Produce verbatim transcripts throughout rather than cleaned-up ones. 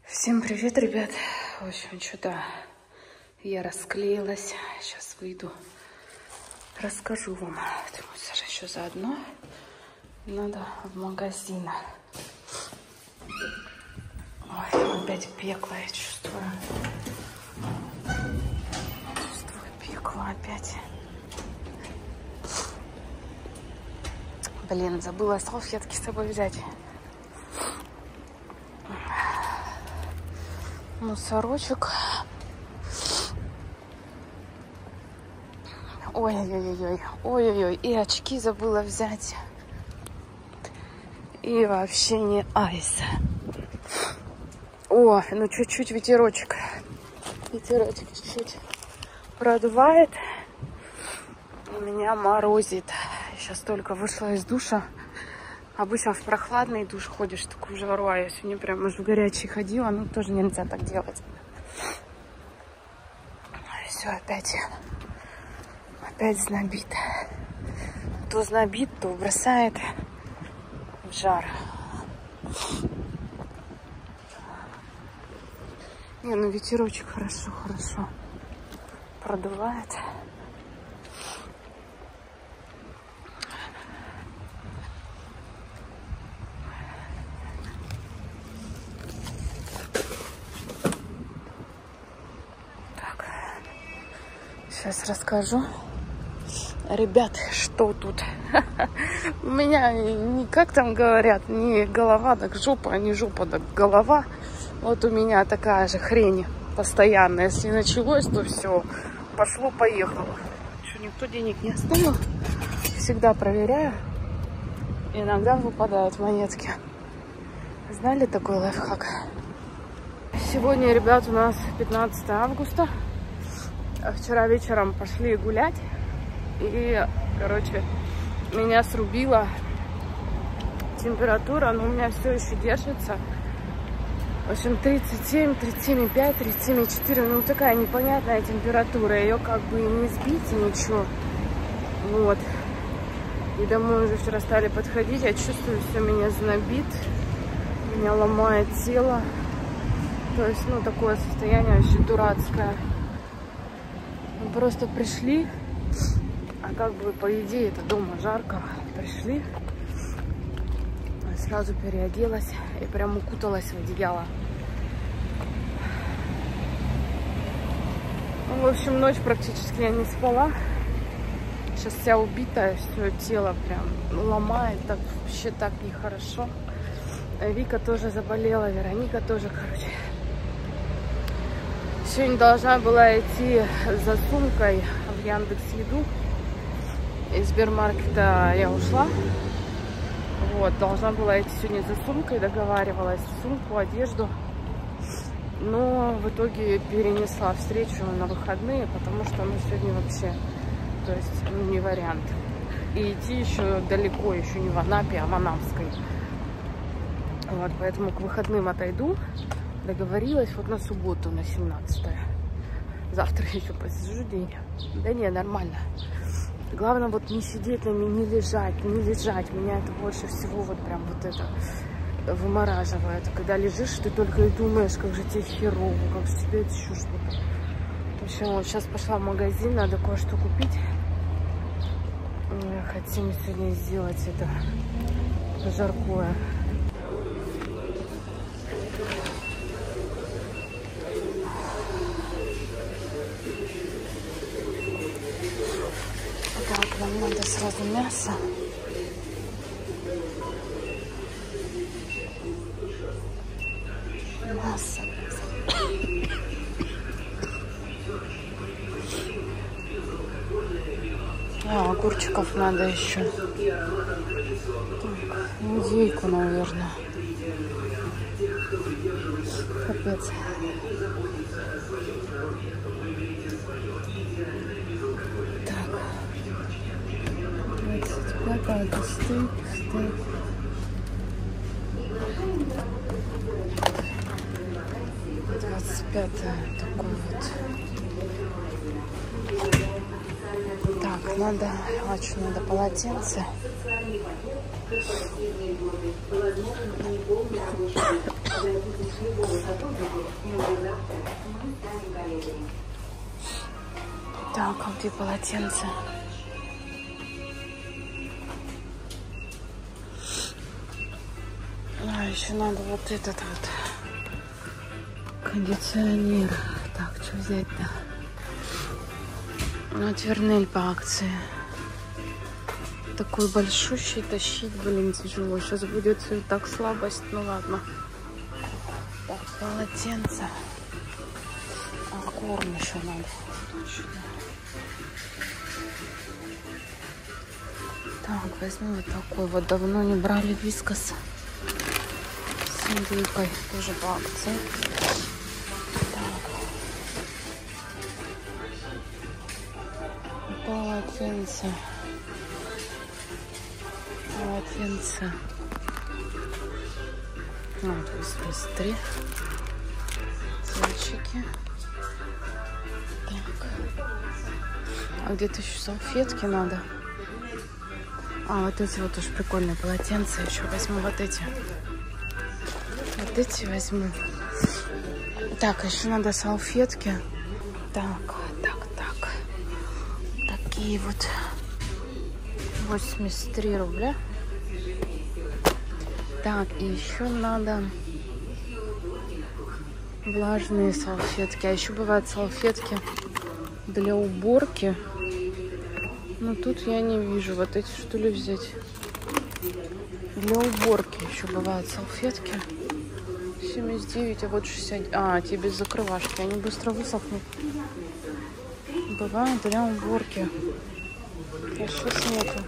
Всем привет, ребят. В общем, что-то я расклеилась. Сейчас выйду, расскажу вам. Думаю, Саша еще заодно. Надо в магазин. Ой, опять пекло, я чувствую. Чувствую пекло опять. Блин, забыла салфетки с собой взять. Мусорочек. Ой-ой-ой, ой-ой-ой, и очки забыла взять. И вообще не айс. О, ну чуть-чуть ветерочек. Ветерочек чуть-чуть продувает. И меня морозит. Сейчас только вышла из душа. Обычно в прохладный душ ходишь в такую жару, а я сегодня прям уже в горячий ходила, ну тоже нельзя так делать. Все, опять, опять знобит. То знобит, то бросает в жар. Не, ну ветерочек хорошо, хорошо продувает. Сейчас расскажу. Ребят, что тут? У меня не как там говорят, не голова, так жопа, а не жопа, так голова. Вот у меня такая же хрень постоянно. Если началось, то все, пошло-поехало. Что, никто денег не оставил? Всегда проверяю. Иногда выпадают монетки. Знали такой лайфхак? Сегодня, ребят, у нас пятнадцатое августа. Вчера вечером пошли гулять, и, короче, меня срубила температура, но у меня все еще держится. В общем, тридцать семь, тридцать семь и пять, тридцать семь и четыре, ну такая непонятная температура, ее как бы не сбить, ничего. Вот. И домой уже вчера стали подходить, я чувствую, все меня знобит, меня ломает тело. То есть, ну, такое состояние вообще дурацкое. Мы просто пришли, а как бы по идее это дома жарко. Пришли, сразу переоделась и прям укуталась в одеяло. Ну, в общем, ночь практически я не спала. Сейчас вся убитая, все тело прям ломает, так вообще так нехорошо. Вика тоже заболела, Вероника тоже, короче. Сегодня должна была идти за сумкой в Яндекс.Еду. Из Сбермаркета я ушла. Вот, должна была идти сегодня за сумкой, договаривалась. Сумку, одежду. Но в итоге перенесла встречу на выходные, потому что ну, сегодня вообще, то есть, ну, не вариант. И идти еще далеко, еще не в Анапе, а в Анапской. Вот, поэтому к выходным отойду. Договорилась вот на субботу, на семнадцатое. Завтра еще посижу день. Да не, нормально. Главное вот не сидеть на мне, не лежать, не лежать. Меня это больше всего вот прям вот это вымораживает. Когда лежишь, ты только и думаешь, как же тебе херово, как же тебе это еще что-то. В общем, вот сейчас пошла в магазин, надо кое-что купить. Хотим сегодня сделать это жаркое. Нам надо сразу мясо. Мясо. А, огурчиков надо еще. Так, индейку, наверное. Капец. Это стейк, стейк. двадцать пятое такой вот. Так, надо, очень надо полотенце. Так, а где полотенце? А, еще надо вот этот вот кондиционер. Так, что взять-то? Ну, Твернель по акции. Такой большущий, тащить, блин, тяжело. Сейчас будет так слабость, ну ладно. Так, полотенце. А корм еще надо. Точно. Так, возьму вот такой вот. Давно не брали вискас с индейкой. Тоже по акции. Так. Полотенце. Полотенце. Вот, восемьдесят три. Зайчики. Так. А где-то еще салфетки надо. А, вот эти вот уж прикольные полотенца. Еще возьму вот эти. Вот эти возьму. Так, еще надо салфетки. Так, так, так. Такие вот. восемьдесят три рубля. Так, и еще надо влажные салфетки. А еще бывают салфетки для уборки. Но тут я не вижу. Вот эти, что ли, взять? Для уборки еще бывают салфетки. семьдесят девять, а вот шестьдесят. А, те без закрывашки. Они быстро высохнут. Бывают для уборки. А сейчас нету.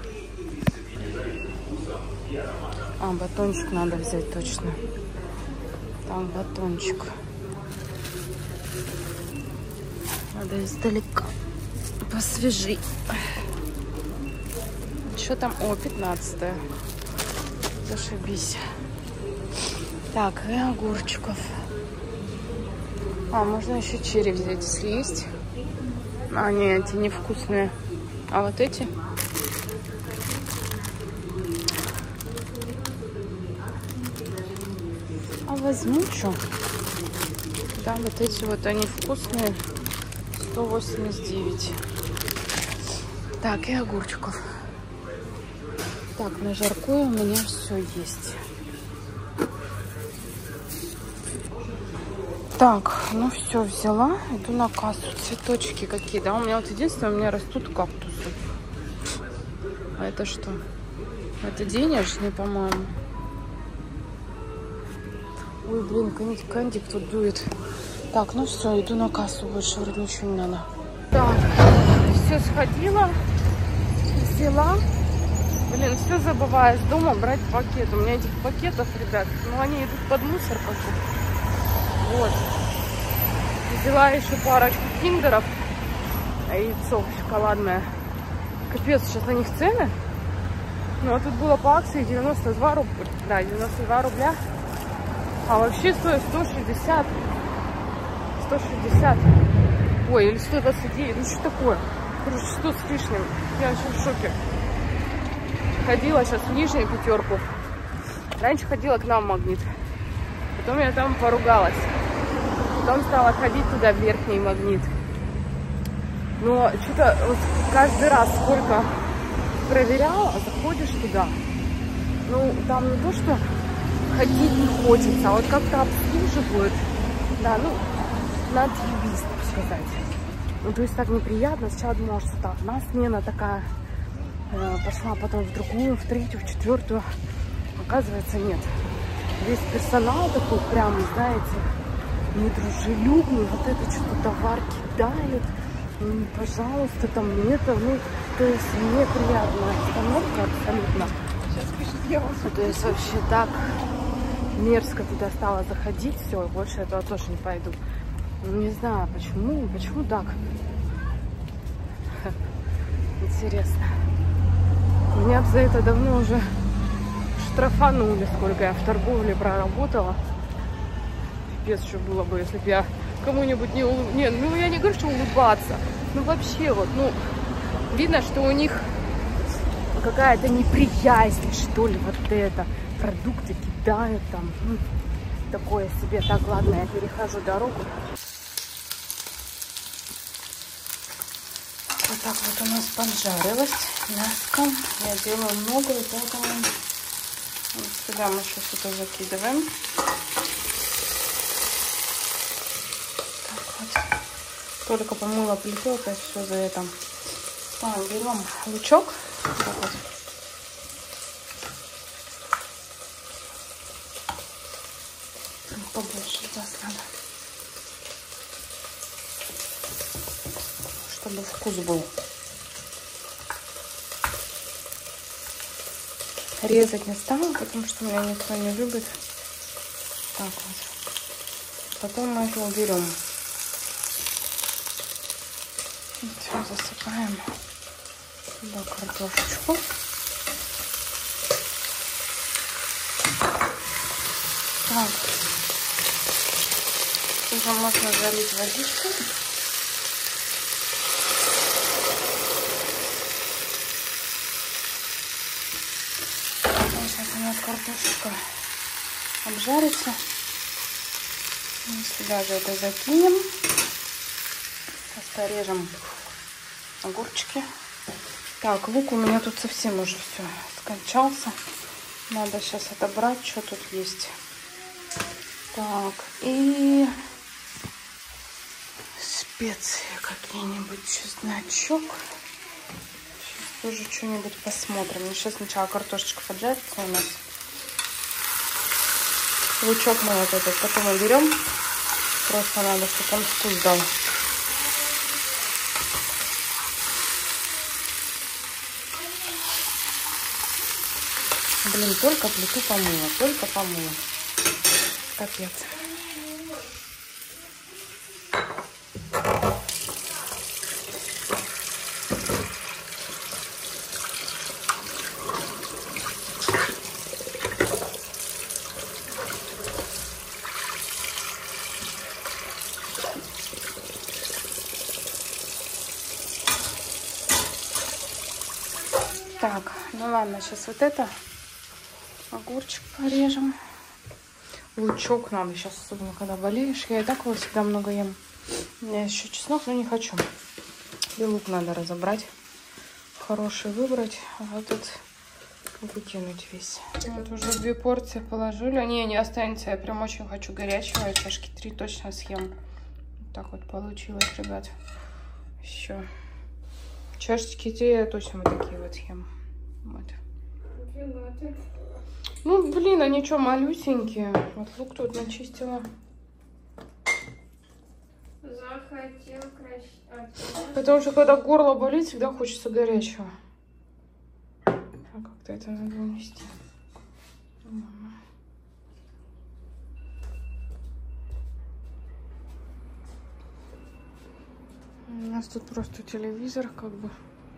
А, батончик надо взять точно. Там батончик. Надо издалека посвежей. Что там? О, пятнадцатое. Зашибись. Так, и огурчиков. А, можно еще черри взять, если есть. А, нет, эти невкусные. А вот эти? А возьму что? Да, вот эти вот, они вкусные. сто восемьдесят девять. Так, и огурчиков. Так, на жаркое у меня все есть. Так, ну все, взяла. Иду на кассу. Цветочки какие, да? У меня вот единственное, у меня растут кактусы. А это что? Это денежные, по-моему. Ой, блин, кондик тут дует. Так, ну все, иду на кассу. Больше вроде ничего не надо. Так, все сходила. Взяла. Блин, все забываю с дома брать пакет. У меня этих пакетов, ребят, ну они идут под мусор потом. Вот. Взяла еще парочку киндеров. Яйцо шоколадное. Капец, сейчас на них цены. Ну, а тут было по акции девяносто два рубля. Да, девяносто два рубля. А вообще стоит сто шестьдесят. сто шестьдесят. Ой, или сто двадцать девять. Ну, что такое? Короче, сто с лишним. Я вообще в шоке. Ходила сейчас в нижнюю пятерку. Раньше ходила к нам в Магнит. Потом я там поругалась. Потом стала ходить туда, в верхний Магнит. Но что-то вот каждый раз, сколько проверяла, заходишь туда. Ну, там не то, что ходить не хочется, а вот как-то обслуживают. Да, ну, на отъебись, так сказать. Ну, то есть так неприятно. Сначала думала, что так, одна смена такая. Пошла потом в другую, в третью, в четвертую. Оказывается, нет. Весь персонал такой прям, знаете, недружелюбный. Вот это что-то товар кидает. Ну, пожалуйста, там это, ну, то есть неприятная обстановка абсолютно. То есть вообще так мерзко туда стало заходить. Все, больше этого тоже не пойду. Ну, не знаю, почему, почему так. Интересно. Меня за это давно уже штрафанули, сколько я в торговле проработала. Пипец, что было бы, если бы я кому-нибудь не улыб... Не, ну я не говорю, что улыбаться. Ну вообще вот, ну, видно, что у них какая-то неприязнь, что ли, вот это. Продукты кидают там. Ну, такое себе. Так, ладно, я перехожу дорогу. Вот так вот у нас поджарилось мяско. Я делаю много, и поэтому вот сюда мы сейчас это закидываем. Так вот. Только помыла плиту, опять все за это. А, берем лучок. Так вот. Побольше глаз надо. Чтобы вкус был. Резать не стану, потому что меня никто не любит. Так вот. Потом мы это уберем. Все, засыпаем сюда картошечку. Так. Уже можно залить водичку. Сейчас у нас картошечка обжарится. Мы сюда же это закинем. Сейчас порежем огурчики. Так, лук у меня тут совсем уже все скончался. Надо сейчас отобрать, что тут есть. Так, и специи какие-нибудь, чесночок. Сейчас тоже что-нибудь посмотрим. Ну, сейчас сначала картошечка поджарится у нас. Лучок мы вот этот потом уберем. Просто надо, чтобы он вкус дал. Блин, только плиту помыла, только помыла. Капец. Так, ну ладно, сейчас вот это огурчик порежем. Лучок надо сейчас, особенно когда болеешь. Я и так его всегда много ем. У меня еще чеснок, но не хочу. И лук надо разобрать. Хороший выбрать, а этот выкинуть весь. Вот уже две порции положили. Не, не останется. Я прям очень хочу горячего. Я чашки три точно съем. Вот так вот получилось, ребят. Все. Чашечки три я точно вот такие вот съем. Вот. Ну, блин, они что, малюсенькие. Вот лук тут начистила. Захотел красиво. Потому что когда горло болит, всегда хочется горячего. А как-то это надо унести. У нас тут просто телевизор, как бы.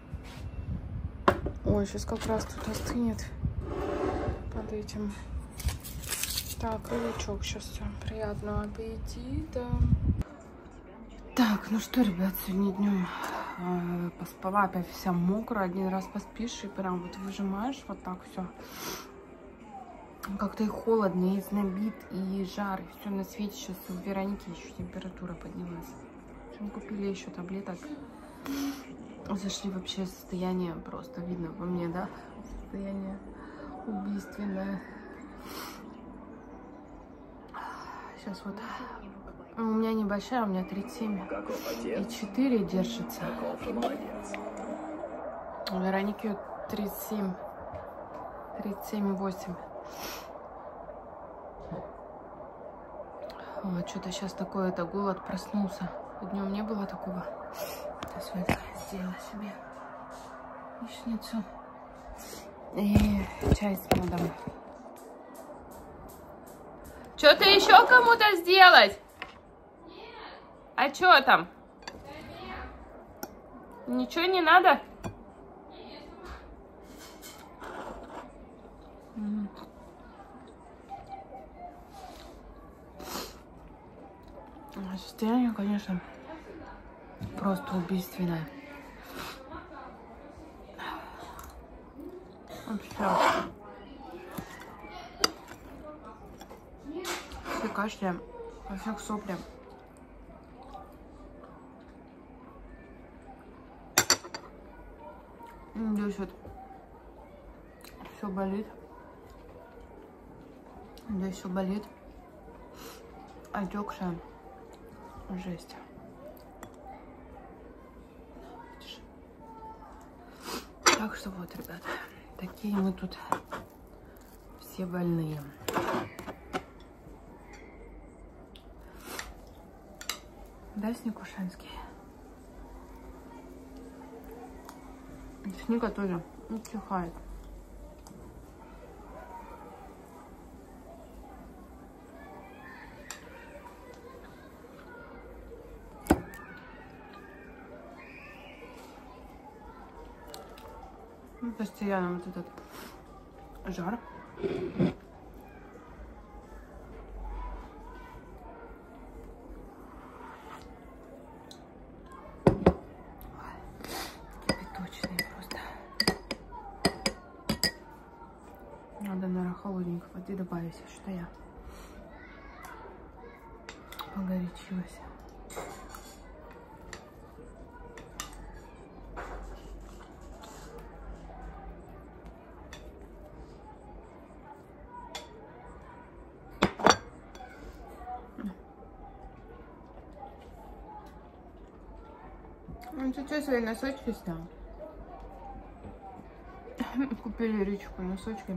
Ой, сейчас как раз тут остынет под этим. Так, и лучок сейчас. Все. Приятного аппетита. Так, ну что, ребят, сегодня днем э, поспала, опять вся мокрая. Один раз поспишь и прям вот выжимаешь вот так все. Как-то и холодно, и знобит, и жар, и все на свете. Сейчас у Вероники еще температура поднялась. Мы купили еще таблеток. Зашли вообще состояние, просто видно по мне, да? Состояние убийственное. Сейчас вот. У меня небольшая, у меня тридцать семь и четыре держится. У Вероники тридцать семь, тридцать семь и восемь. Вот, что-то сейчас такое-то голод проснулся. Днем не было такого. Сейчас вот сделала себе яичницу и чай с медом. Что-то еще кому-то сделать? Нет. А что там? Да нет. Ничего не надо? Нет. Состояние, конечно, просто убийственное. все. Все кашляем, во всех соплям. Здесь вот все болит. Здесь все болит. Отекшая. Жесть. Так что вот, ребят, такие мы тут все больные. Да, Сникушенский? Сника тоже утихает. Постоянно вот этот жар. Кипяточный просто. Надо, наверное, холодненькой воды добавить, что я погорячилась. Ну, ты что, свои носочки снял? Купили Ричку носочки.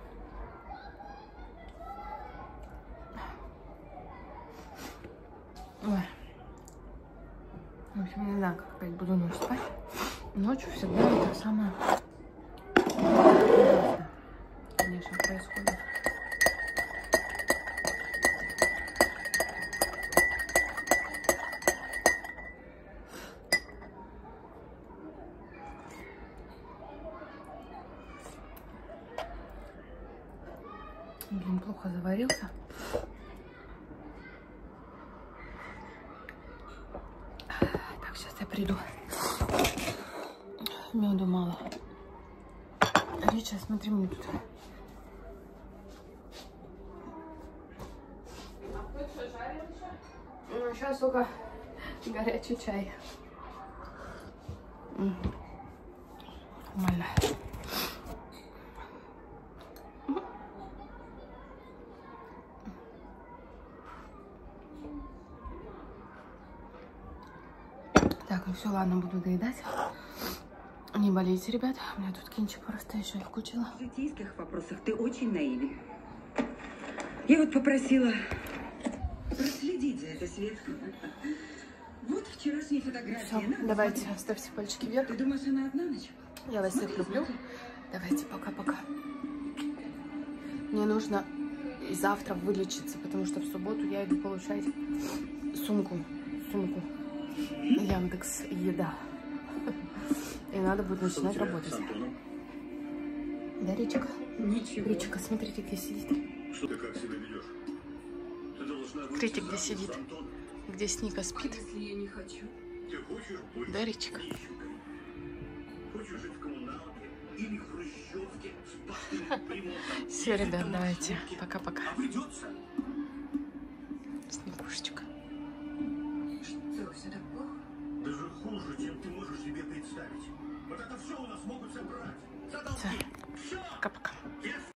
Ой. В общем, не знаю, как опять буду ночь спать. Ночью всегда это самое ужасное, конечно, происходит. Блин, плохо заварился. Так, сейчас я приду. Меду мало. Рича, смотри, мне тут. Ну, сейчас только горячий чай. Нормально. Так, ну все, ладно, буду доедать. Не болейте, ребят. У меня тут кинчик просто еще включила. В житейских вопросах ты очень наивен. Я вот попросила проследить за этой Светкой. Вот вчерашняя фотография. Все, давайте, ставьте пальчики вверх. Ты думаешь, она одна ночевала? Я вас всех люблю. Давайте, пока-пока. Мне нужно и завтра вылечиться, потому что в субботу я иду получать сумку. Сумку. Яндекс Еда. И надо будет начинать работать. Да, Ричка? Ничего. Ричка, смотрите, где сидит. Что ты как себя ведешь? Ты должна быть Смотрите, где замуж сидит. за Антона. Где Сника спит. Если я не хочу. Ты хочешь быть Да, Ричка? нищенкой? Хочешь жить в коммуналке или в хрущевке с пустым ремонтом? Все, ребят, давайте. Пока-пока. А придется? Сникушечка. Что, все так плохо? Даже хуже, чем ты можешь себе представить. Вот это все у нас могут забрать. Все. Пока-пока.